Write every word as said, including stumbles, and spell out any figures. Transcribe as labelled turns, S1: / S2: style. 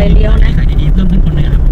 S1: เลี้ยวนะ
S2: ขายดีๆเพิ่มขึ้นคนเลยครับ